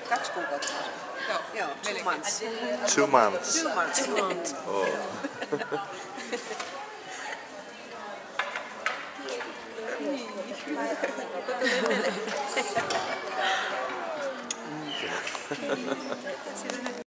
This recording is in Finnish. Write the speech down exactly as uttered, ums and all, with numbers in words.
Kaksi kuukautta. Joo, Joo, two months. Two months. Two months. Two months. Oh. Niin.